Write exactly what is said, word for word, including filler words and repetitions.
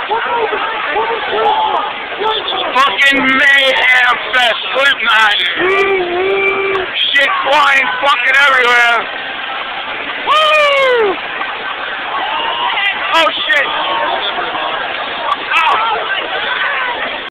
Fucking mayhem fest, Slipknot. Shit flying fucking everywhere.